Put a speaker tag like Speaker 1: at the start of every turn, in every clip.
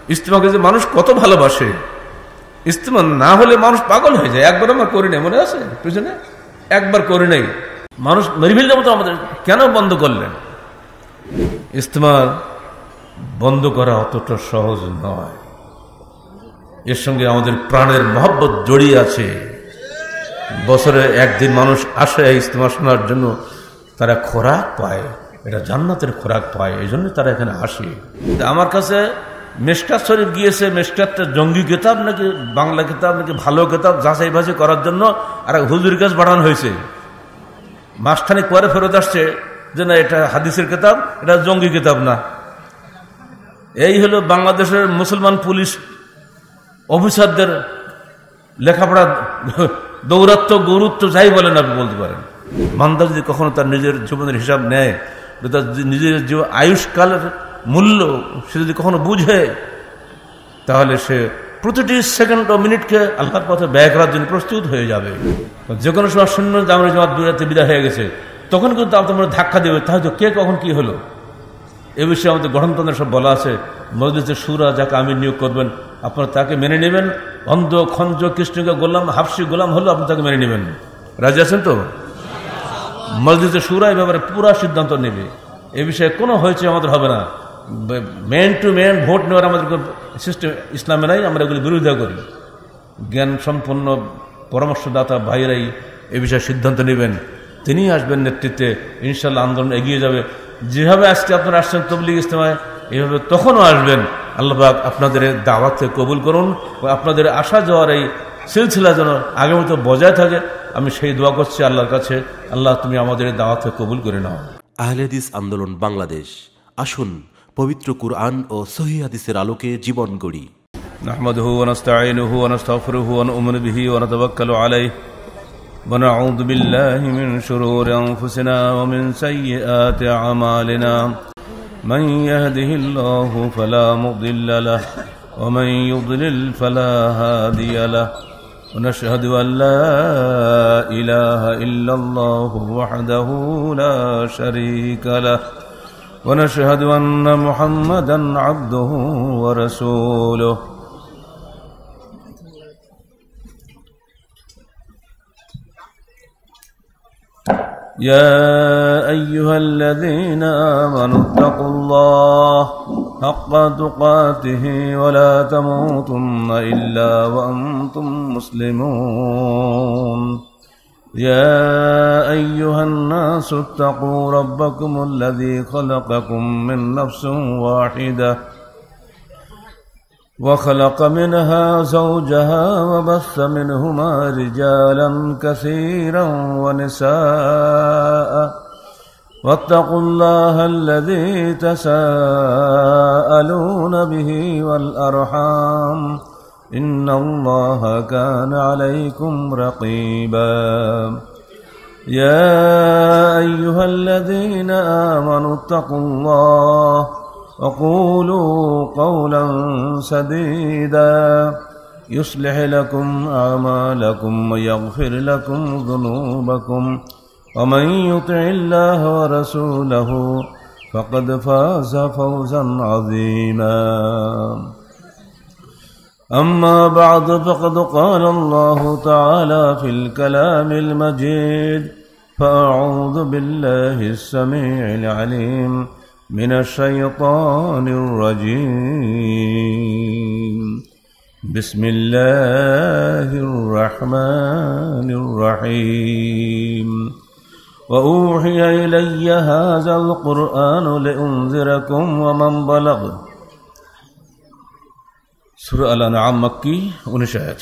Speaker 1: ইজতেমাকে যে মানুষ কত ভালোবাসে, ইজতেমা না হলে মানুষ পাগল হয়ে যায়। একবার আমার করি নাই, মনে আছে পিছনে একবার করি নাই, মানুষ মেরে ফেলতে মতো আমাদের কেন বন্ধ করলেন? ইজতেমা বন্ধ করা অতটা সহজ নয়, এর সঙ্গে আমাদের প্রাণের মহব্বত জড়িয়ে আছে। বছরে একদিন মানুষ আসে ইজতেমা শোনার জন্য, তারা খোরাক পায়, এটা জান্নাতের খোরাক পায়, এই জন্য তারা এখানে আসে। আমার কাছে মেশকাত শরীফ গিয়েছে, মেশকাতটা জঙ্গি কিতাব নাকি বাংলা কিতাব নাকি ভালো কিতাব যাচাই বাছাই করার জন্য আর হুজুরের কাছে পাঠানো হয়েছে। মাসখানেক পরে ফেরত আসছে যে না, এটা হাদিসের কিতাব, এটা জঙ্গি কিতাব না। এই হলো বাংলাদেশের মুসলমান পুলিশ অফিসারদের লেখাপড়া দৌরাত্ম গুরুত্ব যাই বলেন আপনি বলতে পারেন। বান্দা যদি কখনো তার নিজের জীবনের হিসাব নেয়, তার নিজের আয়ুষ্কালের মূল্য সে যদি কখনো বুঝে, তাহলে সে প্রতিটি সেকেন্ড ও মিনিটকে আল্লাহর পথে ব্যয় করার জন্য প্রস্তুত হয়ে যাবে। যে কোনো সময় শূন্য জামানের জামাত বিরাতে বিদায় হয়ে গেছে, তখন কিন্তু আপনার ধাক্কা দেবে, তাহলে কে কখন কি হলো। এ বিষয়ে আমাদের গঠনতন্ত্রে সব বলা আছে। মজলিসে শুরা যাকে আমির নিয়োগ করবেন, আপনারা তাকে মেনে নেবেন। অন্ধ খঞ্জ কৃষ্ণকে গোলাম হাফসি গোলাম হলো আপনি তাকে মেনে নেবেন। রাজি আছেন তো? মজলিসে শুরা এই ব্যাপারে পুরা সিদ্ধান্ত নেবে। এ বিষয়ে কোনো হয়েছে আমাদের হবে না। ম্যান টু ম্যান ভোট নেওয়ার আমাদের সিস্টেম ইসলামে নাই, আমরা এগুলি বিরোধিতা করি। জ্ঞান সম্পন্ন পরামর্শদাতা ভাইরাই এ বিষয়ে সিদ্ধান্ত নেবেন, তিনি আসবেন নেতৃত্বে, ইনশাল্লাহ আন্দোলন এগিয়ে যাবে। যেভাবে আজকে আপনারা আসছেন তবলিগ ইজতেমায়, এইভাবে তখনও আসবেন। আল্লাহ পাক আপনাদের দাওয়াতকে কবুল করুন ও আপনাদের আসা যাওয়ার এই সিলসিলা যেন আগামীতে বজায় থাকে, আমি সেই দোয়া করছি আল্লাহর কাছে। আল্লাহ তুমি আমাদের দাওয়াতকে কবুল করে নাও।
Speaker 2: আহলে হাদিস আন্দোলন বাংলাদেশ, আসুন পবিত্র কুরআন ও সহিহ হাদিসের আলোকে জীবন গড়ি।
Speaker 1: নাহমাদুহু ওয়া নাস্তাঈনুহু ওয়া নাস্তাগফিরুহু ওয়া নু'মিনু বিহি ওয়া নাতাওয়াক্কালু আলাইহি ওয়া নাউযু বিল্লাহি মিন শুরুরি আনফুসিনা ওয়া মিন সাইয়্যাতি আ'মালিনা। মান ইয়াহদিহিল্লাহু ফালা মুদিল্লা লাহু ওয়া মান ইউদ্লিল ফালা হাদিয়া লাহু। ওয়া নাশহাদু আল লা ইলাহা ইল্লাল্লাহু ওয়াহদাহু লা শারীকা লাহু ونشهد أن محمدا عبده ورسوله يا أيها الذين آمنوا اتقوا الله حق تقاته ولا تموتن إلا وأنتم مسلمون يا أيها الناس اتقوا ربكم الذي خلقكم من نفس واحدة وخلق منها زوجها وبث منهما رجالا كثيرا ونساء واتقوا الله الذي تساءلون به والأرحام إن الله كان عليكم رقيبا يا أيها الذين آمنوا اتقوا الله وقولوا قولا سديدا يصلح لكم أعمالكم ويغفر لكم ذنوبكم ومن يطع الله ورسوله فقد فاز فوزا عظيما أما بعد فقد قال الله تعالى في الكلام المجيد فأعوذ بالله السميع العليم من الشيطان الرجيم بسم الله الرحمن الرحيم وأوحي إلي هذا القرآن لأنذركم ومن بلغ সূরা আল-আনআম মাক্কি 19 আয়াত।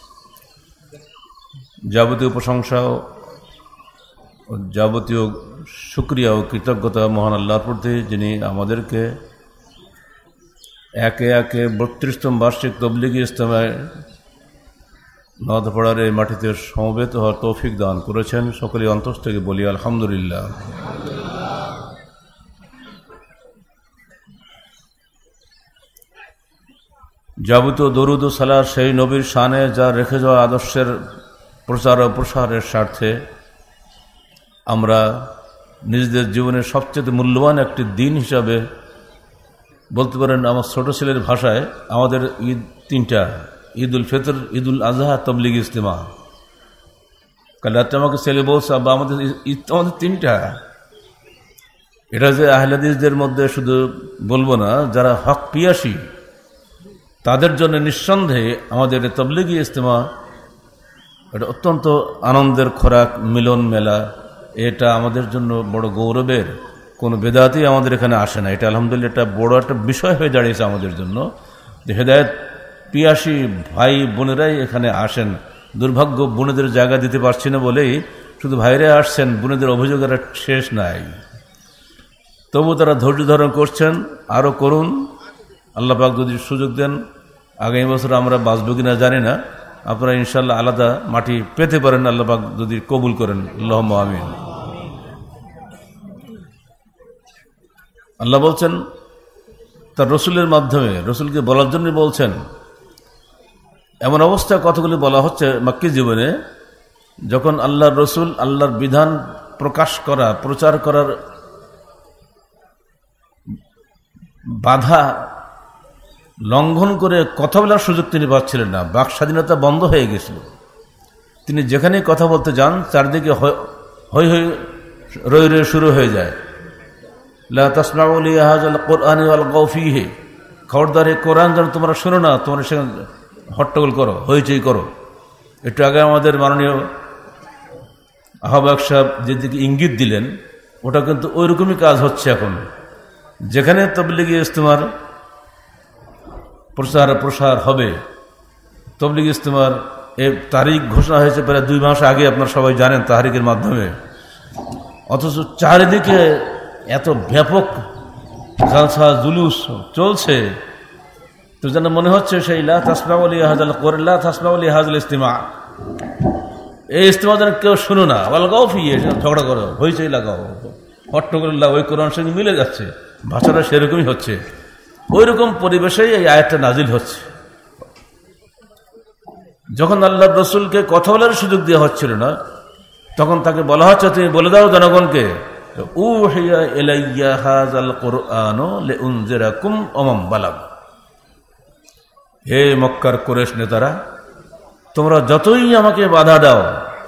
Speaker 1: যাবতীয় প্রশংসা ও যাবতীয় শুকরিয়া ও কৃতজ্ঞতা মহান আল্লাহর প্রতি, যিনি আমাদেরকে একে একে 32তম বার্ষিক তবলিগি ইজতেমায় নওয়াজপাড়ার এই মাটিতে সমবেত হওয়ার তৌফিক দান করেছেন। সকলেই অন্তর থেকে বলি আলহামদুলিল্লাহ। যাবতীয় দরুদ ও সালাত সেই নবীর শানে যা রেখে যাওয়া আদর্শের প্রচার ও প্রসারের স্বার্থে আমরা নিজেদের জীবনের সবচেয়ে মূল্যবান একটি দিন হিসাবে বলতে পারেন আমার ছোট ছেলের ভাষায় আমাদের ঈদ তিনটা, ঈদ উল ফিতর, ঈদ উল আজহা, তবলিগি ইজতেমা। কাল রাত্রে আমাকে ছেলে বলছে, আব্বা আমাদের ঈদ তো আমাদের তিনটা। এটা যে আহলে হাদিসদের মধ্যে শুধু বলবো না, যারা হক পিয়াসী তাদের জন্য নিঃসন্দেহে আমাদের তবলিগি ইজতেমা এটা অত্যন্ত আনন্দের খোরাক, মিলন মেলা। এটা আমাদের জন্য বড় গৌরবের। কোনো বেদাতি আমাদের এখানে আসে না। এটা আলহামদুলিল্লাহ একটা বড় একটা বিষয় হয়ে দাঁড়িয়েছে আমাদের জন্য, যে হেদায়েত পিয়াসী ভাই বোনেরাই এখানে আসেন। দুর্ভাগ্য বোনেদের জায়গা দিতে পারছি না বলেই শুধু ভাইরা আসছেন, বোনেদের অভিযোগের শেষ নাই। তবু তারা ধৈর্য ধারণ করছেন, আরও করুন। আল্লাহ পাক যদি সুযোগ দেন, আগামী বছর আমরা বাঁচব কিনা জানি না, আপনারা ইনশাল্লাহ আলাদা মাটি পেতে পারেন, আল্লাহ পাক যদি কবুল করেন। আল্লাহুম্মা আমিন। আল্লাহ বলছেন তার রসুলের মাধ্যমে, রসুলকে বলার জন্য বলছেন। এমন অবস্থায় কথাগুলি বলা হচ্ছে মক্কি জীবনে, যখন আল্লাহর রসুল আল্লাহর বিধান প্রকাশ করা, প্রচার করার বাধা লঙ্ঘন করে কথা বলার সুযোগ তিনি পাচ্ছিলেন না। বাক স্বাধীনতা বন্ধ হয়ে গেছিল। তিনি যেখানে কথা বলতে যান, চারদিকে হই হই রই রই শুরু হয়ে যায়। লা তাসমাউ লিহাযাল কুরআনি ওয়ালগাউ ফীহি, খবরদার এই কোরআন যেন তোমরা শোনো না, তোমরা সেখানে হট্টগোল করো, হইচই করো। একটু আগে আমাদের মাননীয় আহ্বায়ক সাহেব যেদিকে ইঙ্গিত দিলেন, ওটা কিন্তু ওই রকমই কাজ হচ্ছে এখন। যেখানে তবলিগি ইজতেমার প্রসার হবে, তবলিগি ইজতেমার এর তারিখ ঘোষণা হয়েছে প্রায় 2 মাস আগে, আপনারা সবাই জানেন, তাহরিকের মাধ্যমে। অথচ চারিদিকে এত ব্যাপক জালসা জুলুস চলছে, তো যেন মনে হচ্ছে সেই লা তাসমাউ লিহাযাল কুরআন, লা তাসমাউ লিহাযাল ইজতিমা, এই ইজতিমা যেন কেউ শুনো না। ওয়ালগাউ ফীহি, ঝগড়া করো, হইচই লাগাও, হট্টগোল লাগাও। ওই কোরআন সঙ্গে মিলে যাচ্ছে, ভাষাটা সেরকমই হচ্ছে। ওই রকম পরিবেশেই এই আয়াতটা নাজিল হচ্ছে। যখন আল্লাহর রসুলকে কথা বলার সুযোগ দেওয়া হচ্ছিল না, তখন তাকে বলা হচ্ছে, তুমি বলে দাও জনগণকে, উহিয়া ইলাইয়া হাযাল কুরআনু লিউনজিরাকুম ওয়া মান বালাগ। হে মক্কার কুরাইশ নেতারা, তোমরা যতই আমাকে বাধা দাও,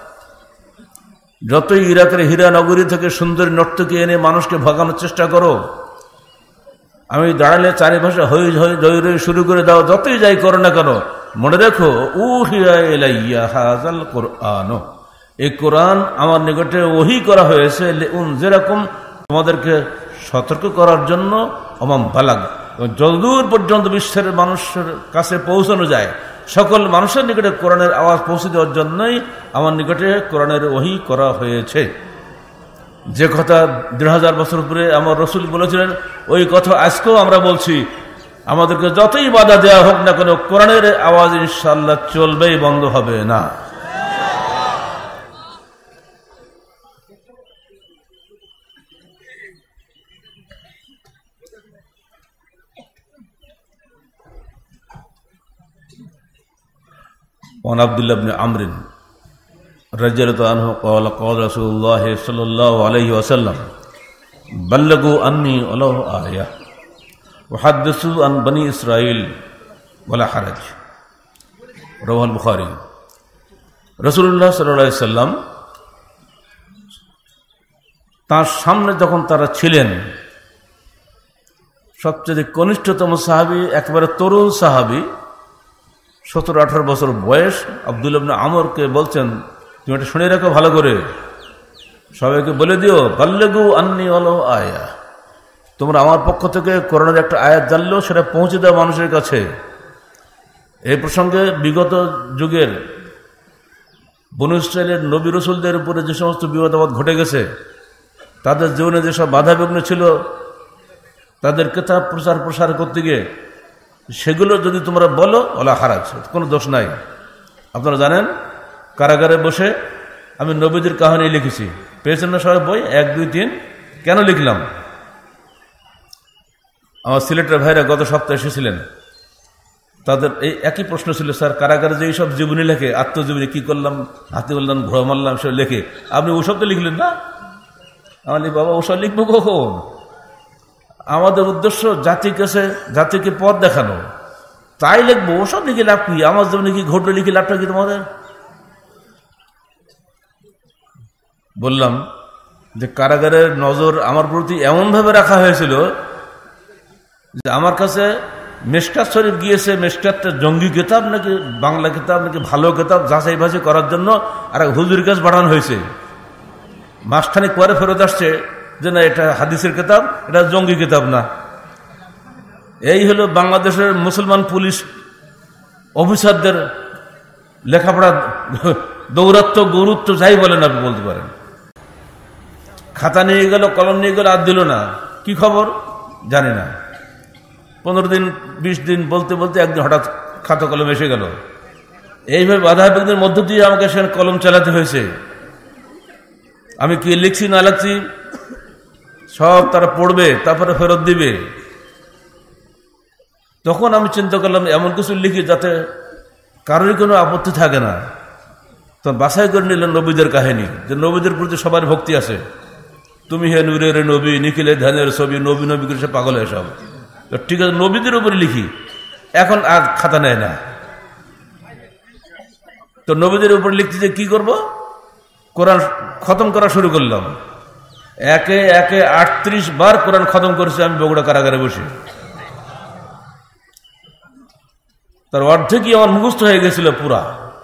Speaker 1: যতই ইরাকের হীরা নগরী থেকে সুন্দরী নর্তকী এনে মানুষকে ভাগানোর চেষ্টা করো, আমি দাঁড়ালে চারিপাশে হই হই রই রই শুরু করে দাও, যতই যাই করো না কেন, মনে রেখো উহিয়া ইলাইয়া হাযাল কুরআনু, এই কোরআন আমার নিকটে ওহী করা হয়েছে লিউনজিরাকুম, তোমাদেরকে সতর্ক করার জন্য, ওয়া মান বালাগ, যতদূর পর্যন্ত বিশ্বের মানুষের কাছে পৌঁছানো যায়, সকল মানুষের নিকটে কোরআনের আওয়াজ পৌঁছে দেওয়ার জন্যই আমার নিকটে কোরআনের ওহী করা হয়েছে। যে কথা 1500 বছর পরে আমার রসুল বলেছিলেন, ওই কথা আজকেও আমরা বলছি। আমাদেরকে যতই বাধা দেওয়া হোক না কেন, কোরআনের আওয়াজ ইনশাআল্লাহ চলবেই, বন্ধ হবে না। وعن عبد الله بن عمرو رضي الله عنه قال قال رسول الله صلى الله عليه وسلم بلغوا عني ولو آية وحدثوا عن بني إسرائيل ولا حرج رواه البخاري। রাসূলুল্লাহ সাল্লাল্লাহু আলাইহি সাল্লাম তার সামনে যখন তারা ছিলেন, সবচেয়ে কনিষ্ঠতম সাহাবী, একেবারে তরুণ সাহাবী, 17-18 বছর বয়স, আব্দুল্লাহ ইবনে আমরকে বলছেন, তুমি এটা শুনে রাখো ভালো করে, সবাইকে বলে দিও, বাল্লিগু আন্নি ওয়ালাউ আয়া, তোমরা আমার পক্ষ থেকে কোরআনের একটা আয়াত জানলেও সেটা পৌঁছে দাও মানুষের কাছে। এই প্রসঙ্গে বিগত যুগের বনু ইসরাইলের নবী রসুলদের উপরে যে সমস্ত বিবাদ ঘটে গেছে, তাদের জীবনে যেসব বাধা বিঘ্ন ছিল, তাদের কিতাব প্রসার করতে গিয়ে, সেগুলো যদি তোমরা বলো, ওলা হারাজ, কোনো দোষ নাই। আপনারা জানেন, কারাগারে বসে আমি নবীদের কাহিনী লিখেছি, পেয়েছেন না সবাই বই 1, 2, 3? কেন লিখলাম? আমার সিলেটের ভাইরা গত সপ্তাহে এসেছিলেন, তাদের এই একই প্রশ্ন ছিল, স্যার কারাগারে যে এইসব জীবনী লেখে, আত্মজীবনী, কি করলাম, হাতি বললাম, ঘোড়া মারলাম, সব লেখে, আপনি ওসব তো লিখলেন না। আমি বাবা ওসব লিখবো কখন? আমাদের উদ্দেশ্য জাতিকে পথ দেখানো, তাই লিখবো। ওসব লিখে লাভ কি? আমার জীবনে কি ঘটলো লিখে লাভটা কি তোমাদের? বললাম যে কারাগারের নজর আমার প্রতি এমনভাবে রাখা হয়েছিল যে আমার কাছে মিশকাত শরীফ গিয়েছে, মিশকাতটা জঙ্গি কিতাব নাকি বাংলা কিতাব নাকি ভালো কিতাব যাচাই বাছাই করার জন্য আর হুজুরের কাছে পাঠানো হয়েছে। মাসখানেক পরে ফেরত আসছে যে না, এটা হাদিসের কিতাব, এটা জঙ্গি কিতাব না। এই হলো বাংলাদেশের মুসলমান পুলিশ অফিসারদের লেখাপড়া দৌরাত্ম গুরুত্ব যাই বলেন আপনি বলতে পারেন। খাতা নিয়ে গেল, কলম নিয়ে গেল, আর দিল না। কি খবর জানি না। 15 দিন 20 দিন বলতে বলতে একদিন হঠাৎ খাতা কলম এসে গেল। এইভাবে বাধা বিঘ্নের মধ্য দিয়ে আমাকে সেখানে কলম চালাতে হয়েছে। আমি কি লিখছি না লিখছি সব তারা পড়বে, তারপরে ফেরত দিবে। তখন আমি চিন্তা করলাম এমন কিছু লিখি যাতে কারোরই কোনো আপত্তি থাকে না। তখন বাছাই করে নিলেন নবীদের কাহিনী, যে নবীদের প্রতি সবার ভক্তি আছে। তুমি হে নূরের নবী, নিখিলে ধ্যানের ছবি, নবী নবী করে সে পাগল হয় সব। তো ঠিক আছে, নবীদের উপরে লিখি। এখন আর খাতা নেয় না। তো নবীদের উপরে লিখতে যে কি করব, কোরআন খতম করা শুরু করলাম। একে 38 বার কোরআন খতম করেছি আমি বগুড়া কারাগারে বসে। তার অর্ধেকই আমার মুখস্থ হয়ে গেছিল। পুরা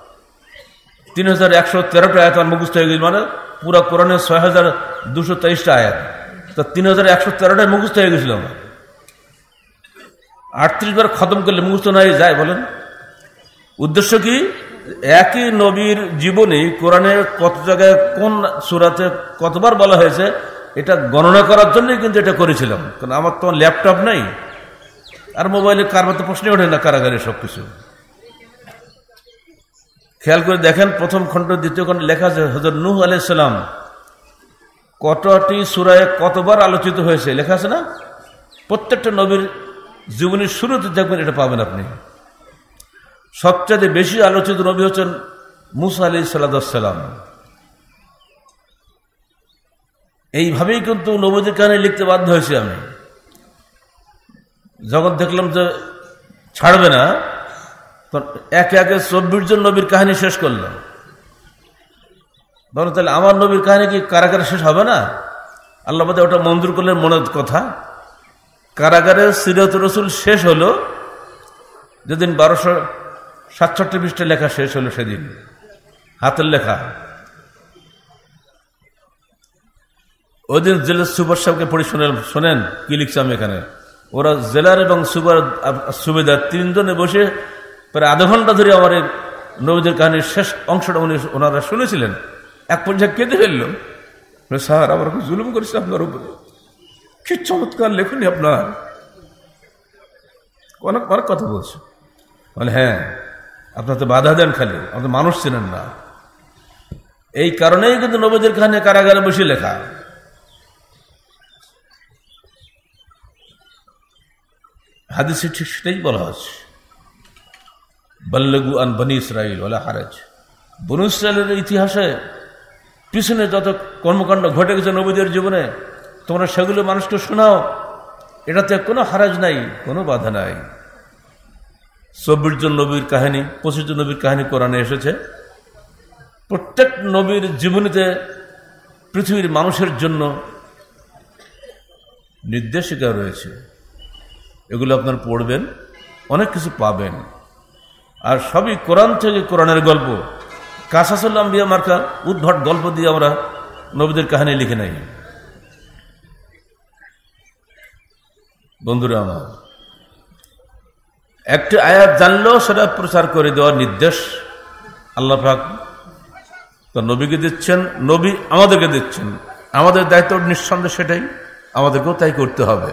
Speaker 1: 3113টা আয়াত আমার মুখস্থ হয়ে গেছিল, মানে পুরা কোরআনের 6223টা আয়াত। তো 3113টায় মুখস্থ হয়ে গেছিল আমার। 38 বার খতম করলে মুখস্থ নাই যায় বলেন? উদ্দেশ্য কি? একই নবীর জীবনে কোরআনের কত জায়গায় কোন সূরাতে কতবার বলা হয়েছে এটা গণনা করার জন্যই কিন্তু এটা করেছিলাম। কারণ আমার তো ল্যাপটপ নাই, আর মোবাইলে কারবার তো প্রশ্নই ওঠে না কারাগারে সবকিছু। খেয়াল করে দেখেন, প্রথম খণ্ড দ্বিতীয় খণ্ড লেখা আছে হযরত নূহ আলাইহিস সালাম কতটি সূরায় কতবার আলোচিত হয়েছে লেখা আছে না? প্রত্যেকটা নবীর জীবনের শুরুতে দেখবেন, এটা পাবেন আপনি। সবচেয়ে বেশি আলোচিত নবী হচ্ছেন মূসা আলাইহিস সালাম। এইভাবেই কিন্তু নবীদের কাহিনী লিখতে বাধ্য হয়েছি আমি। যখন দেখলাম যে ছাড়বে না, তখন একে 24 জন নবীর কাহিনী শেষ করলাম। বলো তাহলে আমার নবীর কাহিনী কি কারাগারে শেষ হবে না? আল্লাহ বাদে ওটা মঞ্জুর করলেন। মনের কথা, কারাগারের সিরাত রাসূল শেষ হলো যেদিন 1267 পৃষ্ঠা লেখা শেষ হলো, সেদিন হাতের লেখা। ওই দিন জেলার সুপার সাহেবকে পড়ে শোনেন কি লিখছে আমি এখানে। ওরা জেলার এবং সুবেদার 3 জনে বসে প্রায় আধা ঘন্টা ধরে আমার এই নবীদের কাহিনীর শেষ অংশটা ওনারা শুনেছিলেন। এক পর্যায়ে কেঁদে ফেলল, স্যার আমার খুব জুলুম করেছে আপনার উপরে, কি চমৎকার লেখনি আপনার, অনেক অনেক কথা বলছে। বলে হ্যাঁ, আপনার তো বাধা দেন, খালি আপনি মানুষ চেনেন না। এই কারণেই কিন্তু নবীদের কাহিনী কারাগারে বসে লেখা। হাদিসে ঠিক সেটাই বলা হচ্ছে, বল্লগু আন বনি ইসরাইল ওয়ালা হারাজ। বনি ইসরাইলের ইতিহাসে পিছনে যত কর্মকাণ্ড ঘটে গেছে নবীদের জীবনে, তোমরা সেগুলো মানুষকে শোনাও। এটাতে কোনো হারাজ নাই, কোনো বাধা নাই। 24 জন নবীর কাহিনী, 25 জন নবীর কাহিনী কোরআনে এসেছে। প্রত্যেক নবীর জীবনীতে পৃথিবীর মানুষের জন্য নির্দেশিকা রয়েছে। এগুলো আপনার পড়বেন, অনেক কিছু পাবেন। আর সবই কোরআন থেকে, কোরআনের গল্প। কাসাসুল আম্বিয়া মার্কা উদ্ভট গল্প দিয়ে আমরা নবীদের কাহিনী লিখে নাই। বন্ধুরা আমার, একটি আয়াত জানলেও সেটা প্রচার করে দেওয়ার নির্দেশ আল্লাহ পাক তার নবীকে দিচ্ছেন, নবী আমাদেরকে দিচ্ছেন। আমাদের দায়িত্ব নিঃসন্দেহে সেটাই, আমাদেরকেও তাই করতে হবে।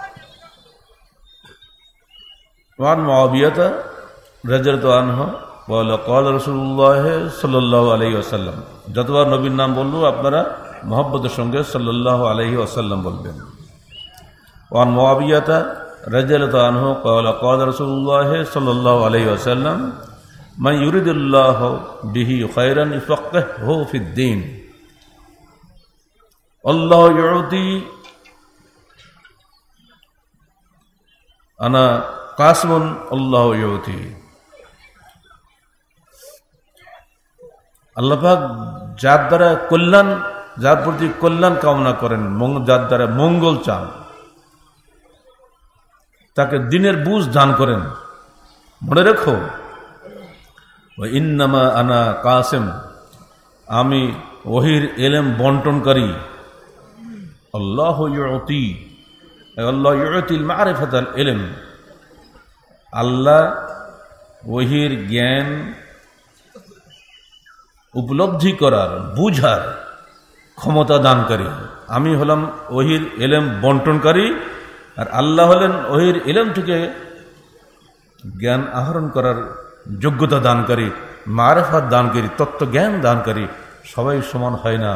Speaker 1: মুআবিয়া রাদিয়াল্লাহু আনহু বলে, ক্বালা রাসূলুল্লাহ সাল্লাল্লাহু আলাইহি ওয়াসাল্লাম। যতবার নবীর নাম বলবো আপনারা মুহাব্বতের সঙ্গে সাল্লাল্লাহু আলাইহি ওয়াসাল্লাম বলবেন। ওয়ান মুআবিয়া রাদিয়াল্লাহু আনহু ক্বালা ক্বালা রাসূলুল্লাহ সাল্লাল্লাহু আলাইহি ওয়াসাল্লাম মান ইউরিদুল্লাহু বিহি খায়রান ইফাক্কিহহু ফিদ-দীন। আল্লাহু ইউতি আনা কাসমুন আল্লাহু ইউতি। আল্লাহ পাক যার দ্বারা কল্যাণ, যার প্রতি কল্যাণ কামনা করেন, যার দ্বারা মঙ্গল চান, তাকে দিনের বুঝ দান করেন। মনে রেখো, ইন্নামা আনা কাসেম, আমি ওহির এলেম বন্টনকারী। আল্লাহ ইউতি, আল্লাহ ইউতিল মারিফাতাল ইলম, আল্লাহ ওহির জ্ঞান উপলব্ধি করার, বুঝার ক্ষমতা দানকারী। আমি হলাম ওহির এলেম বন্টনকারী, আর আল্লাহ হলেন ওহির এলেম থেকে জ্ঞান আহরণ করার যোগ্যতা দানকারী, মারিফাত দানকারী, তত্ত্বজ্ঞান দানকারী। সবাই সমান হয় না।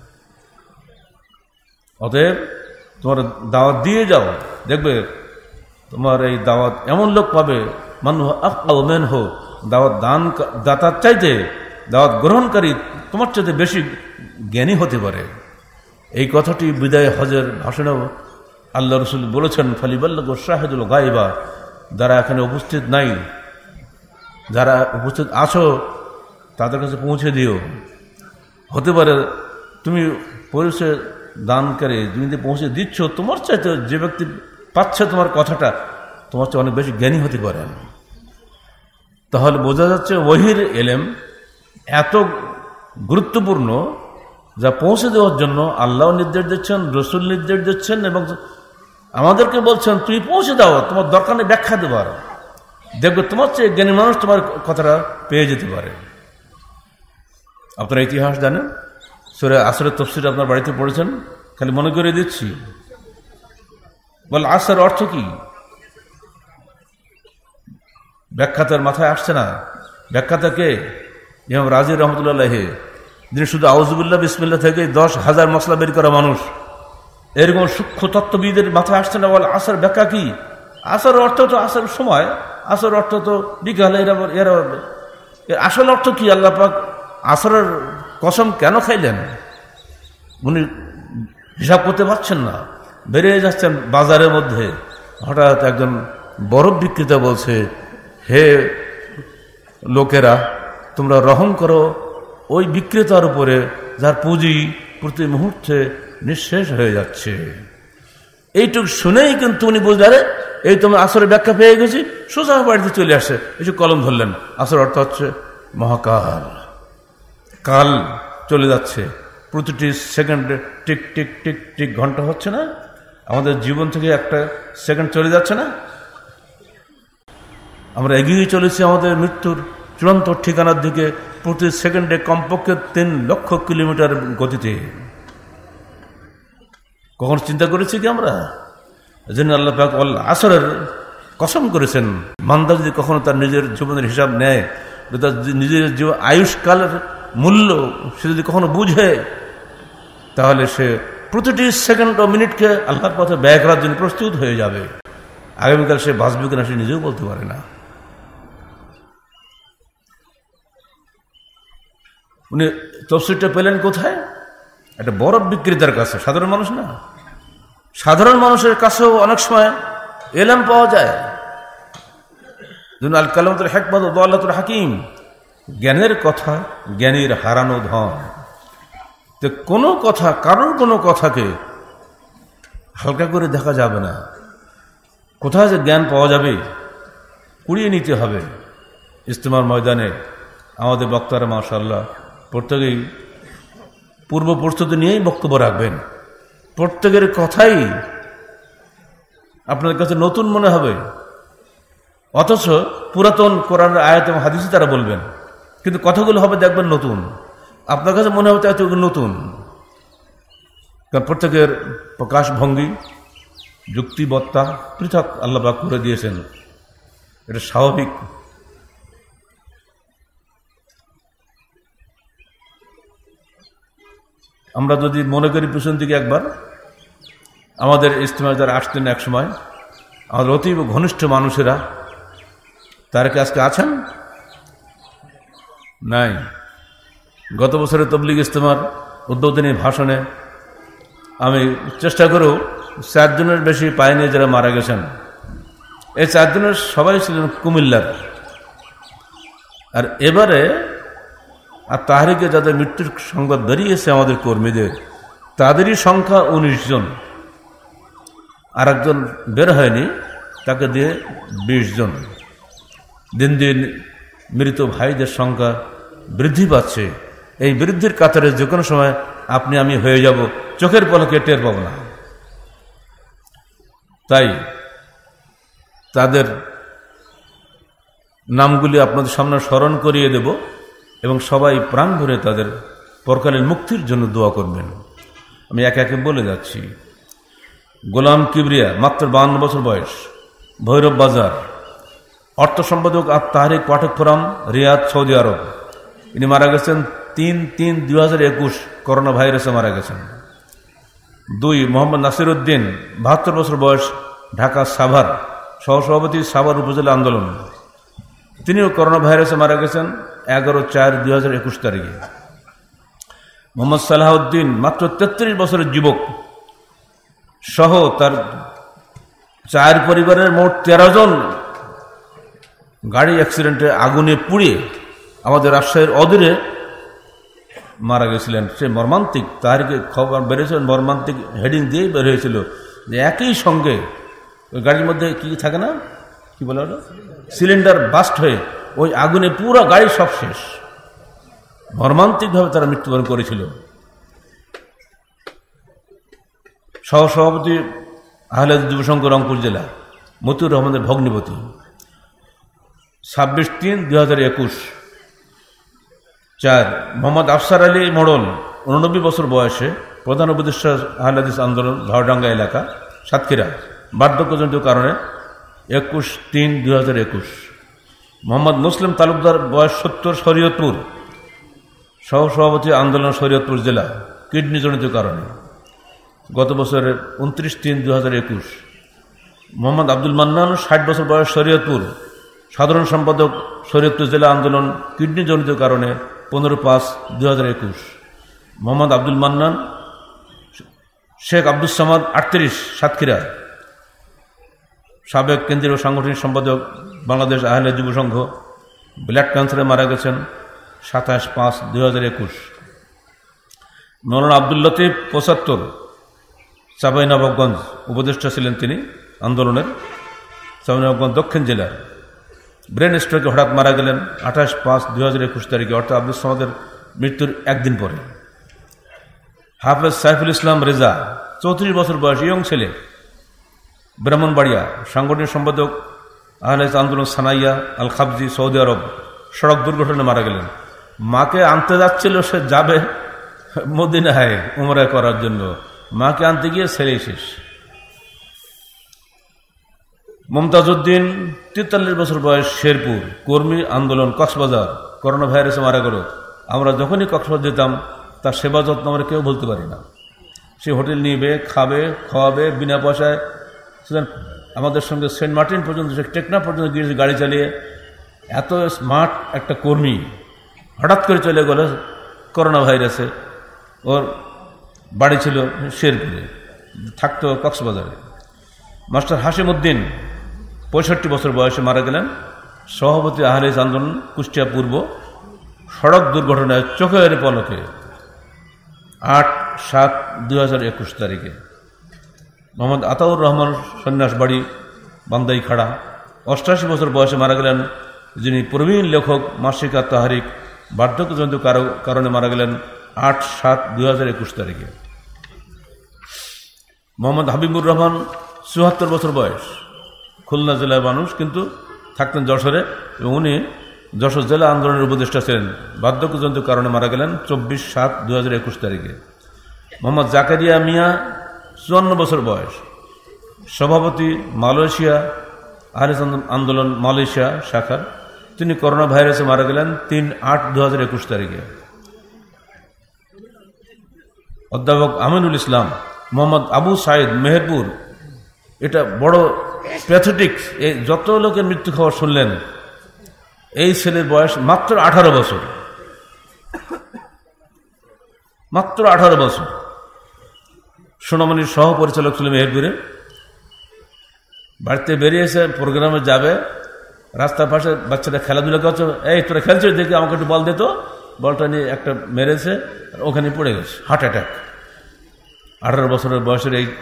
Speaker 1: অতএব তোমার দাওয়াত দিয়ে যাও, দেখবে তোমার এই দাওয়াত এমন লোক পাবে, মানুষ আফকাউ মিনহু, দাওয়াত দাতার চাইতে, দাওয়াত গ্রহণকারী তোমার চাইতে বেশি জ্ঞানী হতে পারে। এই কথাটি বিদায় হজের ভাষণেও আল্লাহ রসুল বলেছেন, ফালিবাল্লাগু শাহিদুল গায়বা, যারা এখানে উপস্থিত নাই, যারা উপস্থিত আছো তাদের কাছে পৌঁছে দিও। হতে পারে তুমি পরিষে দানকারী, তুমি যে পৌঁছে দিচ্ছ, তোমার চাইতে যে ব্যক্তি পাচ্ছে তোমার কথাটা, তোমার চেয়ে অনেক বেশি জ্ঞানী হতে পারেন। তাহলে বোঝা যাচ্ছে ওহির এলেম এত গুরুত্বপূর্ণ, যা পৌঁছে দেওয়ার জন্য আল্লাহ নির্দেশ দিচ্ছেন, রসুল নির্দেশ দিচ্ছেন, এবং আমাদেরকে বলছেন তুই পৌঁছে দাও, তোমার দরকার নেই ব্যাখ্যা দেবার। দেখবে তোমার চেয়ে জ্ঞানী মানুষ তোমার কথাটা পেয়ে যেতে পারে। আপনারা ইতিহাস জানেন, সূরা আসরের তাফসীর আপনার বাড়িতে পড়েছেন, খালি মনে করে দিচ্ছি। বল আসর অর্থ কি? ব্যাখ্যাতার মাথায় আসছে না। ব্যাখ্যাতা কে? ইমাম রাজি রহমতুল্লাহ, যিনি শুধু আউযুবিল্লাহ বিসমিল্লাহ থেকে 10,000 মশলা বের করা মানুষ। এরকম সূক্ষ্ম তত্ত্ববিদের মাথায় আসছে না। বল আসর ব্যাখ্যা কি? আসর অর্থ তো আসর সময়, আসর অর্থ তো বিকাল। এর আসল অর্থ কি? আল্লাহ পাক আসরের কসম কেন খাইলেন? উনি হিসাব করতে পারছেন না। বেরিয়ে যাচ্ছেন বাজারের মধ্যে, হঠাৎ একজন বরফ বিক্রেতা বলছে, হে লোকেরা, তোমরা রহম করো ওই বিক্রেতার উপরে যার পুঁজি প্রতি মুহূর্তে নিঃশেষ হয়ে যাচ্ছে। এইটুকু শুনেই কিন্তু উনি বুঝলেন, আরে এই তুমি আসরের ব্যাখ্যা পেয়ে গেছি, সোজা বাড়িতে চলে আসে, এসে কলম ধরলেন। আসর অর্থ হচ্ছে মহাকাল, কাল চলে যাচ্ছে, প্রতিটি সেকেন্ডে টিক টিক টিক টিক ঘন্টা হচ্ছে না? আমাদের জীবন থেকে একটা সেকেন্ড চলে যাচ্ছে না? আমরা এগিয়ে চলেছি আমাদের মৃত্যুর চূড়ান্ত ঠিকানার দিকে, প্রতি সেকেন্ডে কমপক্ষে 3 লক্ষ কিলোমিটার গতিতে। কখন চিন্তা করেছি কি আমরা? এজন্য আল্লাহ পাক আসরের কসম করেছেন। বান্দা যদি কখনো তার নিজের জীবনের হিসাব নেয়, তার নিজের জীবন আয়ুষ্কালের মূল্য সে যদি কখনো বুঝে, তাহলে সে প্রতিটি সেকেন্ড ও মিনিটকে আল্লাহর পথে ব্যয় করার জন্য প্রস্তুত হয়ে যাবে। আগামীকাল সে বাঁচবে কিনা সে নিজেও বলতে পারে না। উনি তফসিরটা পেলেন কোথায়? একটা বরফ বিক্রেতার কাছে, সাধারণ মানুষ না। সাধারণ মানুষের কাছেও অনেক সময় এলেম পাওয়া যায়। আল কালামাতুল হিকমাত ওয়া দাওয়ালাতুল হাকিম, জ্ঞানের কথা জ্ঞানীর হারানো ধন। তো কোনো কথা, কারোর কোনো কথাকে হালকা করে দেখা যাবে না। কোথায় যে জ্ঞান পাওয়া যাবে কুড়িয়ে নিতে হবে। ইজতেমার ময়দানে আমাদের বক্তারা মাশাআল্লাহ প্রত্যেকেই পূর্ব প্রস্তুতি নিয়েই বক্তব্য রাখবেন। প্রত্যেকের কথাই আপনার কাছে নতুন মনে হবে, অথচ পুরাতন কোরআনের আয়াত এবং হাদিসে তারা বলবেন, কিন্তু কথাগুলো হবে দেখবেন নতুন। আপনার কাছে মনে হবে তাই নতুন, কারণ প্রত্যেকের প্রকাশভঙ্গি, যুক্তিবত্তা পৃথক আল্লাহ পাক করে দিয়েছেন। এটা স্বাভাবিক। আমরা যদি মনে করি পিছন দিকে একবার, আমাদের ইজতেমায় যারা আসতেন এক সময়, আমাদের অতীব ঘনিষ্ঠ মানুষেরা, তারা কি আজকে আছেন? নাই। গত বছরের তবলিগ ইজতেমার উদ্বোধনী ভাষণে আমি চেষ্টা করেও 4 জনের বেশি পাইনি যারা মারা গেছেন। এই 4 জনের সবাই ছিলেন কুমিল্লার। আর এবারে আর তাহরিকে যাদের মৃত্যুর সংবাদ বেরিয়েছে আমাদের কর্মীদের, তাদেরই সংখ্যা 19 জন। আর একজন বের হয়নি, তাকে দিয়ে 20 জন। দিন দিন মৃত ভাইদের সংখ্যা বৃদ্ধি পাচ্ছে। এই বৃদ্ধির কাতারে যে কোনো সময় আপনি আমি হয়ে যাব, চোখের পলকে টের পাব না। তাই তাদের নামগুলি আপনাদের সামনে স্মরণ করিয়ে দেব এবং সবাই প্রাণ ভরে তাদের পরকালীন মুক্তির জন্য দোয়া করবেন। আমি একে একে বলে যাচ্ছি। গোলাম কিবরিয়া, মাত্র 52 বছর বয়স, ভৈরব বাজার। অর্থ সম্পাদক আর তাহরিক পাঠক ফোরাম, রিয়াদ, সৌদি আরব। ইনি মারা গেছেন 3/3/2021 করোনা ভাইরাসে মারা গেছেন। 2 মোহাম্মদ নাসির উদ্দিন, 72 বছর বয়স, ঢাকা সাভার, সহসভাপতি সাভার উপজেলা আন্দোলন। তিনিও করোনা ভাইরাসে মারা গেছেন 11/4/2021 তারিখে। মোহাম্মদ সালাহউদ্দিন, মাত্র 33 বছরের যুবক, সহ তার 4 পরিবারের মোট 13 জন গাড়ি অ্যাক্সিডেন্টে আগুনে পুড়িয়ে আমাদের রাজশাহীর অদূরে মারা গেছিলেন। সে মর্মান্তিক, তারিখে খবর বেরিয়েছিল, মর্মান্তিক হেডিং দিয়েই বের হয়েছিল যে একই সঙ্গে ওই গাড়ির মধ্যে কি থাকে না, কি বলে ওটা, সিলিন্ডার বাস্ট হয়ে ওই আগুনে পুরো গাড়ি সব শেষ। মর্মান্তিকভাবে তারা মৃত্যুবরণ করেছিল। সহসভাপতি আহলে যুব সংঘ, রংপুর জেলা, মতিউর রহমানের ভগ্নিপতি, 26/3/2021। 4 মোহাম্মদ আফসার আলী মোড়ল, 89 বছর বয়সে, প্রধান উপদেষ্টা আহলে হাদিস আন্দোলন, ঝাড়ডাঙ্গা এলাকা, সাতক্ষীরা, বার্ধক্যজনিত কারণে 21/3/2021। মোহাম্মদ মুসলিম তালুকদার, বয়স 70, শরীয়তপুর, সহসভাপতি আন্দোলন, শরীয়তপুর জেলা, কিডনিজনিত কারণে, গত বছরের 29/3/2021। মোহাম্মদ আব্দুল মান্নান, 60 বছর বয়স, শরীয়তপুর, সাধারণ সম্পাদক, শরীয়তপুর জেলা আন্দোলন, কিডনিজনিত কারণে, 15/5/2021। মোহাম্মদ আব্দুল মান্নান। শেখ আব্দুল সামাদ, 38, সাতক্ষীরা, সাবেক কেন্দ্রীয় সাংগঠনিক সম্পাদক, বাংলাদেশ আহলে যুব সংঘ, ব্লাড ক্যান্সারে মারা গেছেন 27/5/2021। মৌলানা আব্দুল লতিফ, 75, চাঁপাইনবাবগঞ্জ, উপদেষ্টা ছিলেন তিনি আন্দোলনের, চাঁপাইনবাবগঞ্জ দক্ষিণ জেলার, ব্রেন স্ট্রোকে হঠাৎ মারা গেলেন 28/5/2021 তারিখে, অর্থাৎ আব্দুল সামাদের মৃত্যুর একদিন পরে। হাফেজ সাইফুল ইসলাম রেজা, 34 বছর বয়স, ইয়ং ছেলে, ব্রাহ্মণবাড়িয়া, সাংগঠনিক সম্পাদক আহলে আন্দোলন, সানাইয়া আল খাবজি, সৌদি আরব, সড়ক দুর্ঘটনায় মারা গেলেন। মাকে আনতে যাচ্ছিল, সে যাবে মদিনায় উমরা করার জন্য, মাকে আনতে গিয়ে ছেলেই শেষ। মমতাজ উদ্দিন, 43 বছর বয়স, শেরপুর, কর্মী আন্দোলন, কক্সবাজার, করোনা ভাইরাসে মারা গেল। আমরা যখনই কক্সবাজার যেতাম তার সেবা যত্ন আমরা কেউ বলতে পারি না। সে হোটেল নিবে, খাবে, খাওয়াবে বিনা পয়সায়। আমাদের সঙ্গে সেন্ট মার্টিন পর্যন্ত, সে টেকনা পর্যন্ত গিয়েছে গাড়ি চালিয়ে। এত স্মার্ট একটা কর্মী হঠাৎ করে চলে গেল করোনা ভাইরাসে। ওর বাড়ি ছিল শেরপুরে, থাকতো কক্সবাজারে। মাস্টার হাশিম উদ্দিন, 65 বছর বয়সে মারা গেলেন, সভাপতি আহলে আন্দোলন, কুষ্টিয়া পূর্ব, সড়ক দুর্ঘটনায় চোখের পলকে 8/7/2021 তারিখে। মোহাম্মদ আতাউর রহমান, সন্ন্যাস বাড়ি, বান্দাইখাড়া, 88 বছর বয়সে মারা গেলেন, যিনি প্রবীণ লেখক, মাসিকা তাহারিক, বার্ধক্যজনিত কারণে মারা গেলেন 8/7/2021 তারিখে। মোহাম্মদ হাবিবুর রহমান, 74 বছর বয়স, খুলনা জেলার মানুষ, কিন্তু থাকতেন যশোরে, এবং উনি যশোর জেলা আন্দোলনের উপদেষ্টা ছিলেন। বার্ধক্যজনিত কারণে মারা গেলেন 24/7/2021 তারিখে। মোহাম্মদ জাকারিয়া মিয়া, 54 বছর বয়স, সভাপতি মালয়েশিয়া আহলে আন্দোলন, মালয়েশিয়া শাখার, তিনি করোনা ভাইরাসে মারা গেলেন 3/8/2021 তারিখে। অধ্যাপক আমিনুল ইসলাম, মোহাম্মদ আবু সাইদ, মেহেরপুর, এটা বড় প্যাথেটিক। এই যত লোকের মৃত্যু খবর শুনলেন, এই ছেলের বয়স মাত্র 18 বছর, মাত্র 18 বছর। সোনামণির সহ পরিচালক ছিল মেহেরপুরে। বাড়িতে বেরিয়েছে, প্রোগ্রামে যাবে, রাস্তার পাশে বাচ্চাটা খেলাধুলা করছে, এই তোরা খেলছিস দেখি আমাকে একটু বল দিত, বলটা নিয়ে একটা মেরেছে, ওখানে পড়ে গেছে, হার্ট অ্যাটাক। 18 বছরের বয়সের এই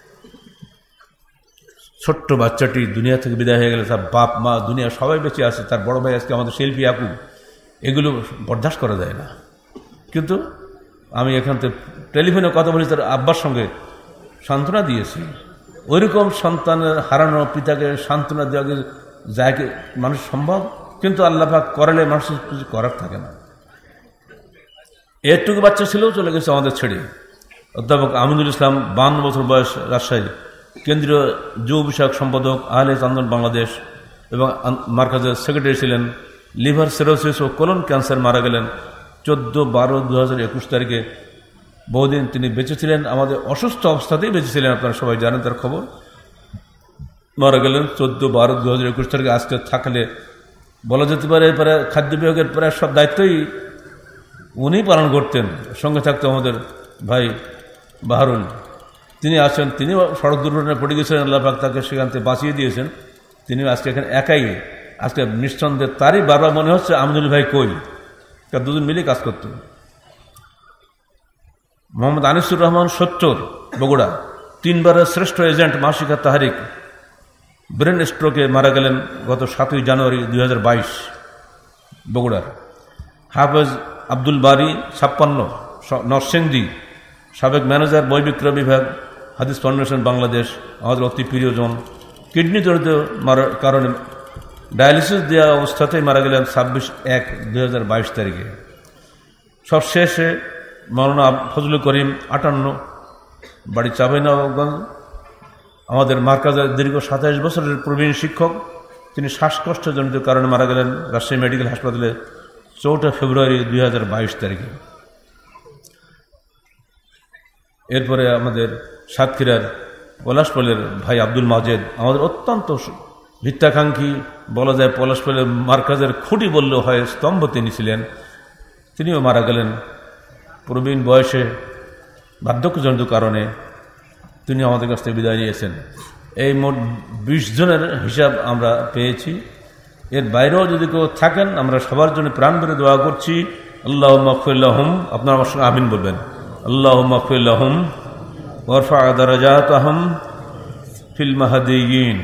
Speaker 1: ছোট্ট বাচ্চাটি দুনিয়া থেকে বিদায় হয়ে গেলে, তার বাপ মা দুনিয়া সবাই বেঁচে আছে, তার বড় ভাই আজকে আমাদের শিল্পী আপু, এগুলো বরদাস্ত করা যায় না। কিন্তু আমি এখান থেকে টেলিফোনে কথা বলি, তার আব্বার সঙ্গে সান্ত্বনা দিয়েছি। ওইরকম সন্তানের হারানো পিতাকে সান্ত্বনা দেওয়া যায় কি মানুষ সম্ভব? কিন্তু আল্লাহ পাক করালে মানুষের কিছু করার থাকে না। এরটুকু বাচ্চা ছেলেও চলে গেছে আমাদের ছেড়ে। অধ্যাপক আমিনুল ইসলাম, 52 বছর বয়স, রাজশাহী, কেন্দ্রীয় যুব বিষয়ক সম্পাদক আহলে আন্দোলন বাংলাদেশ এবং মার্কাজের সেক্রেটারি ছিলেন। লিভার সিরোসিস ও কোলন ক্যান্সার মারা গেলেন 14/12/2021 তারিখে। বহুদিন তিনি বেঁচে ছিলেন, আমাদের অসুস্থ অবস্থাতেই বেঁচে ছিলেন, আপনারা সবাই জানেন তার খবর। মারা গেলেন 14/12/2021 তারিখে। আজকে থাকলে বলা যেতে পারে প্রায় খাদ্য বিভাগের প্রায় সব দায়িত্বই উনি পালন করতেন। সঙ্গে থাকতো আমাদের ভাই বাহারুল, তিনি আসেন, তিনিও সড়ক দুর্ঘটনায় পড়ে গেছিলেন, আল্লাহ পাক তাকে সেখান থেকে বাঁচিয়ে দিয়েছেন। তিনিও আজকে এখানে একাই, আজকে নিঃসন্দেহে তারই বারবার মনে হচ্ছে আমিনুল ভাই কই, তার দুজন মিলে কাজ করত। মোহাম্মদ আনিসুর রহমান 70, বগুড়া, 3 বারের শ্রেষ্ঠ এজেন্ট মাসিকা তাহারিক, ব্রেন স্ট্রোকে মারা গেলেন গত 7 জানুয়ারি 2022, বগুড়ার। হাফেজ আব্দুল বারি 56, নরসিংদী, সাবেক ম্যানেজার বই বিক্রয় বিভাগ, হাদিস ফাউন্ডেশন বাংলাদেশ, আমাদের অতি প্রিয়জন। কিডনি জড়িত মারার কারণে ডায়ালিসিস দেওয়া অবস্থাতেই মারা গেলেন 26/1/2022 তারিখে। সবশেষে মৌলানা ফজলুল করিম 58, বাড়ি চাঁপাইনবাবগঞ্জ, আমাদের মার্কাজের দীর্ঘ 27 বছরের প্রবীণ শিক্ষক। তিনি শ্বাসকষ্টজনিত কারণে মারা গেলেন রাজশাহী মেডিকেল হাসপাতালে 4 ফেব্রুয়ারি 2022 তারিখে। এরপরে আমাদের সাতক্ষীরার পলাশপালের ভাই আব্দুল মাজেদ, আমাদের অত্যন্ত ভিত্তাকাঙ্ক্ষী বলা যায়, পলাশপালের মার্কাজের খুঁটি বললেও হয়, স্তম্ভ তিনি ছিলেন। তিনিও মারা গেলেন প্রবীণ বয়সে বার্ধক্যজনিত কারণে। তিনি আমাদের কাছ থেকে বিদায় নিয়েছেন। এই মোট 20 জনের হিসাব আমরা পেয়েছি। এর বাইরেও যদি কেউ থাকেন, আমরা সবার জন্য প্রাণ ভরে দোয়া করছি। আল্লাহুম্মা গফির লাহুম, আপনারা আমার সঙ্গে আমিন বলবেন। আল্লাহুম্মা গফির লাহুম ওয়ারফা দারাজাতাহুম ফিল মাহদিয়িন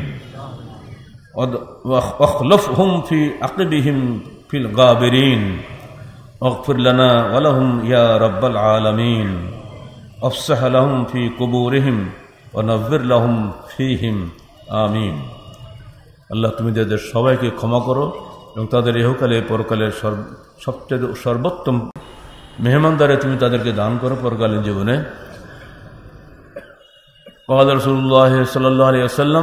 Speaker 1: ওয়াখলুফহুম ফি আকিবিহিম ফিল গাবিরিন ওয়াগফির লানা ওয়া লাহুম ইয়া রাব্বাল আলামিন আফসাহ লাহুম ফি কুবুরিহিম ওয়া নাవ్বির লাহুম ফীহিম আমিন। আল্লাহ, তুমি তাদের সবাইকে ক্ষমা করো এবং তাদের ইহকালে পরকালের সবচেয়ে সর্বোত্তম মেহমানদারে তুমি তাদেরকে দান করো পরকালীন জীবনে। قال رسول الله صلى الله عليه وسلم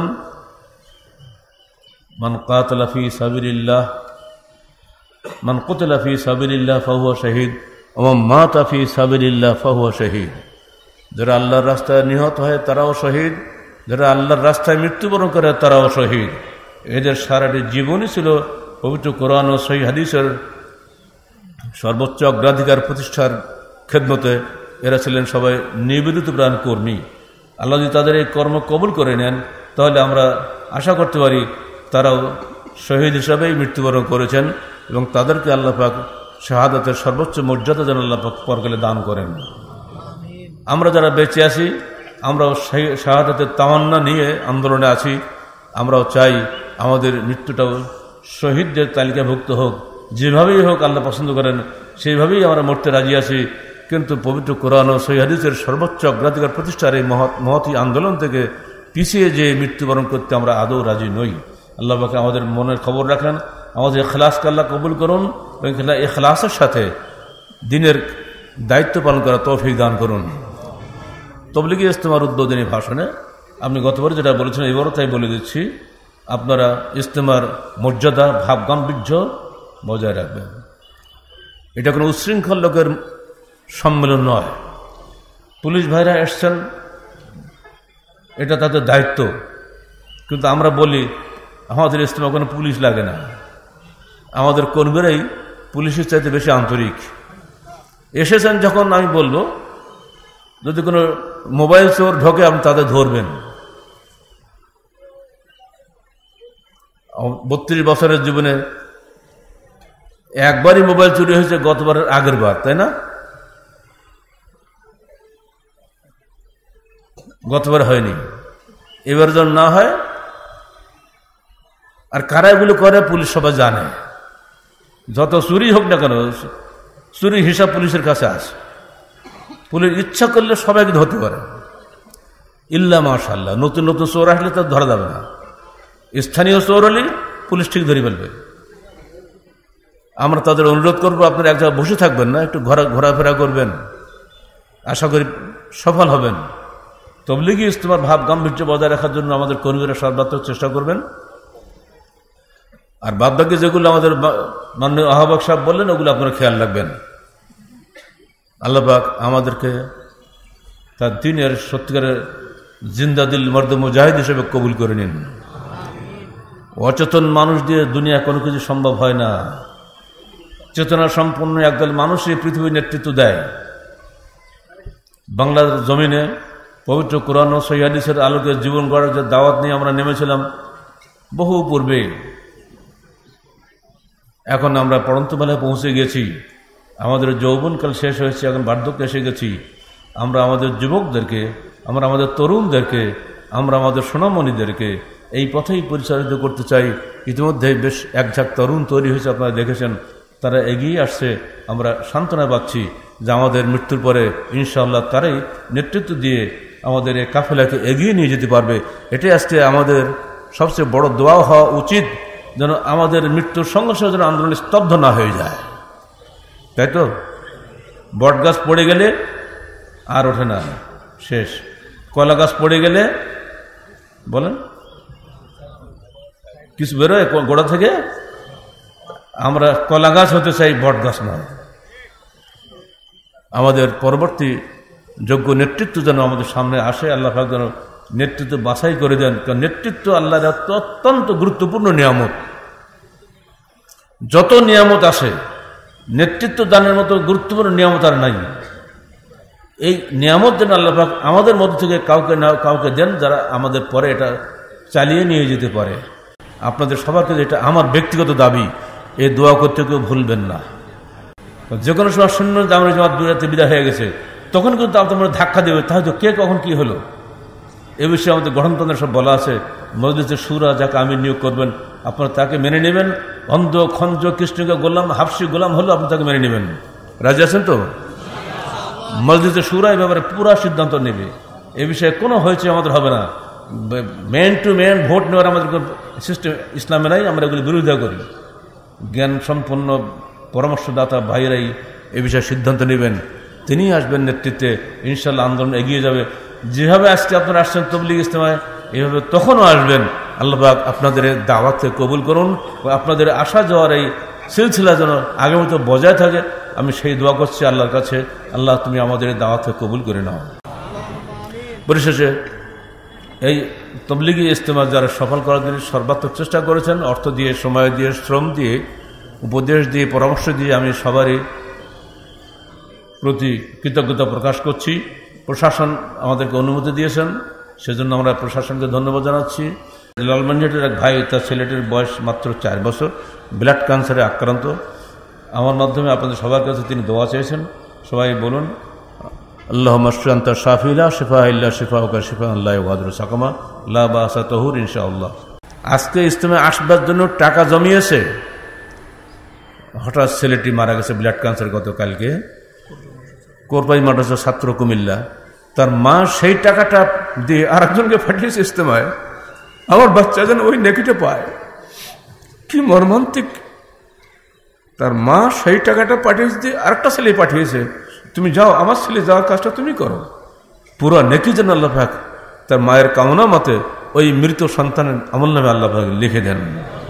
Speaker 1: من قاتل في سبيل الله من قتل في سبيل الله فهو شهيد ومن مات في سبيل الله فهو شهيد। যারা আল্লাহর রাস্তায় নিহত হয় তারাও শহীদ, যারা আল্লাহর রাস্তায় মৃত্যুবরণ করে তারাও শহীদ। এদের সারাটি জীবনই ছিল পবিত্র কোরআন ও সহিহ হাদিসের সর্বোচ্চ অগ্রাধিকার প্রতিষ্ঠার খেদমতে। এরা ছিলেন সবাই নিবেদিত প্রাণ কর্মী। আল্লাহ যদি তাদের এই কর্ম কবুল করে নেন, তাহলে আমরা আশা করতে পারি তারাও শহীদ হিসাবেই মৃত্যুবরণ করেছেন এবং তাদেরকে আল্লাহ পাক শাহাদাতের সর্বোচ্চ মর্যাদা যেন আল্লাহ পাক পরকালে দান করেন। আমরা যারা বেঁচে আছি, আমরাও শাহাদাতের তামান্না নিয়ে আন্দোলনে আছি। আমরাও চাই আমাদের মৃত্যুটাও শহীদদের তালিকাভুক্ত হোক। যেভাবেই হোক আল্লাহ পছন্দ করেন সেইভাবেই আমরা মরতে রাজি আছি। কিন্তু পবিত্র কোরআন ও সহিহ হাদিসের সর্বোচ্চ অগ্রাধিকার প্রতিষ্ঠার এই মহতী আন্দোলন থেকে পিছিয়ে যে মৃত্যুবরণ করতে আমরা আদৌ রাজি নই। আল্লাহ পাক আমাদের মনের খবর রাখেন, আমাদের ইখলাসকে আল্লাহ কবুল করুন এবং ইখলাসের সাথে দিনের দায়িত্ব পালন করার তৌফিক দান করুন। তবলিগি ইজতেমার উদ্বোধনী ভাষণে আপনি গতবার যেটা বলেছেন এবারও তাই বলে দিচ্ছি, আপনারা ইজতেমার মর্যাদা, ভাবগাম্ভীর্য বজায় রাখবেন। এটা কোনো উচ্ছৃঙ্খল লোকের সম্মেলন নয়। পুলিশ ভাইরা এসছেন, এটা তাদের দায়িত্ব, কিন্তু আমরা বলি আমাদের ইজতেমা কোনো পুলিশ লাগে না, আমাদের কর্মীরাই পুলিশের চাইতে বেশি আন্তরিক। এসেছেন যখন আমি বলবো যদি কোনো মোবাইল চোর ঢোকে আপনি তাদের ধরবেন, 32 বছরের জীবনে একবারই মোবাইল চুরি হয়েছে, গতবারের আগের বার, তাই না? গতবার হয়নি, এবার যেন না হয়। আর কারা এগুলো করে পুলিশ সবাই জানে। যত চুরি হোক না কেন, চুরি হিসাব পুলিশের কাছে আসে। পুলিশ ইচ্ছা করলে সবাইকে ধরতে পারে, ইল্লা মাশাআল্লাহ। নতুন নতুন চোর আসলে তো ধরা যাবে না, স্থানীয় চোর হলে পুলিশ ঠিক ধরে ফেলবে। আমরা তাদের অনুরোধ করবো, আপনারা এক জায়গায় বসে থাকবেন না, একটু ঘোরাফেরা করবেন, আশা করি সফল হবেন। তবলিগি ইজতেমার ভাব গাম্ভীর্য বজায় রাখার জন্য আমাদের কর্মীরা সর্বাত্মক চেষ্টা করবেন। আর বাদবাকি যেগুলো আমাদের মাননীয় আহ্বায়ক সাহেব বললেন, ওগুলো আপনারা খেয়াল রাখবেন। আল্লাহ পাক আমাদেরকে তার দ্বীনের সত্যিকারের জিন্দা দিল মর্দ মুজাহিদ হিসেবে কবুল করে নিন। অচেতন মানুষ দিয়ে দুনিয়া কোনো কিছু সম্ভব হয় না। চেতনা সম্পন্ন একদল মানুষই পৃথিবীর নেতৃত্ব দেয়। বাংলার জমিনে পবিত্র কোরআন ও সহিহ হাদিসের আলোকে জীবন গড়ার যে দাওয়াত নিয়ে আমরা নেমেছিলাম বহু পূর্বে, এখন আমরা পড়ন্ত বেলায় পৌঁছে গেছি। আমাদের যৌবনকাল শেষ হয়েছে, এখন বার্ধক্য এসে গেছি। আমরা আমাদের যুবকদেরকে, আমরা আমাদের তরুণদেরকে, আমরা আমাদের সোনামণিদেরকে এই পথেই পরিচালিত করতে চাই। ইতিমধ্যে বেশ এক ঝাঁক তরুণ তৈরি হয়েছে, আপনারা দেখেছেন, তারা এগিয়ে আসছে। আমরা সান্ত্বনা পাচ্ছি যে আমাদের মৃত্যুর পরে ইনশাআল্লাহ তারাই নেতৃত্ব দিয়ে আমাদের এই কাফেলাকে এগিয়ে নিয়ে যেতে পারবে। এটাই আজকে আমাদের সবচেয়ে বড় দোয়া হওয়া উচিত, যেন আমাদের মৃত্যুর সঙ্গে সঙ্গে যেন আন্দোলন স্তব্ধ না হয়ে যায়। তাই তো? বট গাছ পড়ে গেলে আর ওঠে না, শেষ। কলা গাছ পড়ে গেলে বলেন কিছু বেরোয় গোড়া থেকে? আমরা কলা গাছ হতে চাই, বট গাছ নয়। আমাদের পরবর্তী যোগ্য নেতৃত্ব যেন আমাদের সামনে আসে, আল্লাহ পাক যেন নেতৃত্ব বাছাই করে দেন। কারণ নেতৃত্ব আল্লাহর অত্যন্ত গুরুত্বপূর্ণ নিয়ামত। যত নিয়ামত আসে, নেতৃত্ব দানের মতো গুরুত্বপূর্ণ নিয়ামত আর নাই। এই নিয়ামত যেন আল্লাহ পাক আমাদের মধ্যে থেকে কাউকে দেন, যারা আমাদের পরে এটা চালিয়ে নিয়ে যেতে পারে। আপনাদের সবাইকে এটা আমার ব্যক্তিগত দাবি, এই দোয়া করতে কেউ ভুলবেন না। যে কোনো সময় শূন্য জামাত জামাত দুরাতে বিদায় হয়ে গেছে, তখন কিন্তু আপনার ধাক্কা দেবে, তাহলে কে কখন কি হলো। এ বিষয়ে আমাদের গঠনতন্ত্রে সব বলা আছে। মজলিসে শুরা যাকে আমির নিয়োগ করবেন, আপনারা তাকে মেনে নেবেন। অন্ধ খঞ্জ কৃষ্ণকে গোলাম হাফসি গোলাম হলো, আপনি তাকে মেনে নেবেন। রাজি আছেন তো? মজলিসে শুরা এই ব্যাপারে পুরা সিদ্ধান্ত নেবে। এ বিষয়ে কোনো হয়েছে আমাদের হবে না। ম্যান টু ম্যান ভোট নেওয়ার আমাদের সিস্টেম ইসলামে নাই, আমরা এগুলি বিরোধিতা করি। জ্ঞান সম্পন্ন পরামর্শদাতা ভাইয়েরাই এ বিষয়ে সিদ্ধান্ত নেবেন, তিনি আসবেন নেতৃত্বে। ইনশাল্লাহ আন্দোলন এগিয়ে যাবে। যেভাবে আজকে আপনারা আসছেন তবলিগ ইজতেমায়, এইভাবে তখনও আসবেন। আল্লাহ পাক আপনাদের দাওয়াতকে কবুল করুন, আপনাদের আসা যাওয়ার এই সিলসিলা যেন আগের মতো বজায় থাকে। আমি সেই দোয়া করছি আল্লাহর কাছে, আল্লাহ তুমি আমাদের দাওয়াতকে কবুল করে নাও। পরিশেষে এই তবলিগি ইজতেমা যারা সফল করার জন্য সর্বাত্মক চেষ্টা করেছেন, অর্থ দিয়ে, সময় দিয়ে, শ্রম দিয়ে, উপদেশ দিয়ে, পরামর্শ দিয়ে, আমি সবারই প্রতি কৃতজ্ঞতা প্রকাশ করছি। প্রশাসন আমাদেরকে অনুমতি দিয়েছেন, সেজন্য আমরা প্রশাসনকে ধন্যবাদ জানাচ্ছি। লালমনিরহাটের এক ভাই, তার ছেলেটির বয়স মাত্র 4 বছর, ব্লাড ক্যান্সারে আক্রান্ত। আমার মাধ্যমে আপনাদের সবার কাছে তিনি দোয়া চেয়েছেন। সবাই বলুন, আল্লাহুম্মা শফি আনতা শাফি লা শিফা ইল্লা শিফাউকা শিফাআন লা ইউগাদিরু সাকামা লা বাসা তাহুর ইনশাআল্লাহ। আজকে ইজতেমায় আসবার জন্য টাকা জমিয়েছে, হঠাৎ ছেলেটি মারা গেছে ব্লাড ক্যান্সার গতকালকে। কোরপাই মাদ্রাসার ছাত্র, কুমিল্লা। তার মা সেই টাকাটা দিয়ে আরেকজনকে পাঠিয়েছে ইজতেমায়। আমার বাচ্চা যেন ওই নেকিটা পায়। কি মর্মান্তিক! তার মা সেই টাকাটা পাঠিয়েছে দিয়ে আরেকটা ছেলে পাঠিয়েছে, তুমি যাও, আমার ছেলে যাওয়ার কাজটা তুমি করো। পুরো নেকি যেন আল্লাহ পাক তার মায়ের কামনা মতে ওই মৃত সন্তানের আমল নামে আল্লাহ পাক লিখে দেন।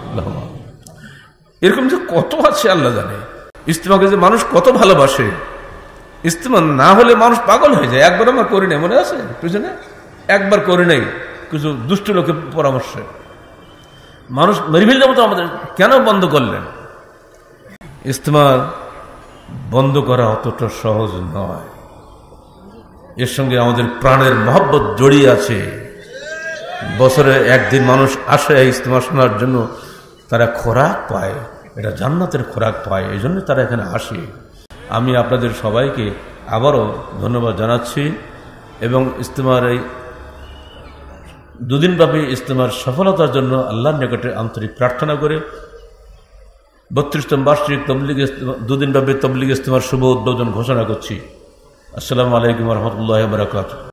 Speaker 1: এরকম যে কত আছে আল্লাহ জানে। ইজতেমাকে যে মানুষ কত ভালোবাসে, ইজতেমা না হলে মানুষ পাগল হয়ে যায়। একবার আমার করি নাই, মনে আছে পিছনে? একবার করি নাই, কিছু দুষ্ট লোকের পরামর্শে মানুষ মেরে ফেলতে মতো আমাদের কেন বন্ধ করলেন? ইজতেমা বন্ধ করা অতটা সহজ নয়। এর সঙ্গে আমাদের প্রাণের মহব্বত জড়িয়ে আছে। বছরে একদিন মানুষ আসে ইজতেমা শোনার জন্য, তারা খোরাক পায়, এটা জান্নাতের খোরাক পায়, এই জন্য তারা এখানে আসে। আমি আপনাদের সবাইকে আবারও ধন্যবাদ জানাচ্ছি এবং ইজতেমার এই দুদিনব্যাপী ইজতেমার সফলতার জন্য আল্লাহর নিকটে আন্তরিক প্রার্থনা করে 32তম বার্ষিক দুদিনব্যাপী তবলিগ ইজতেমার শুভ উদ্বোধন ঘোষণা করছি। আসসালামু আলাইকুম ওয়া রাহমাতুল্লাহি ওয়া বারাকাতুহু।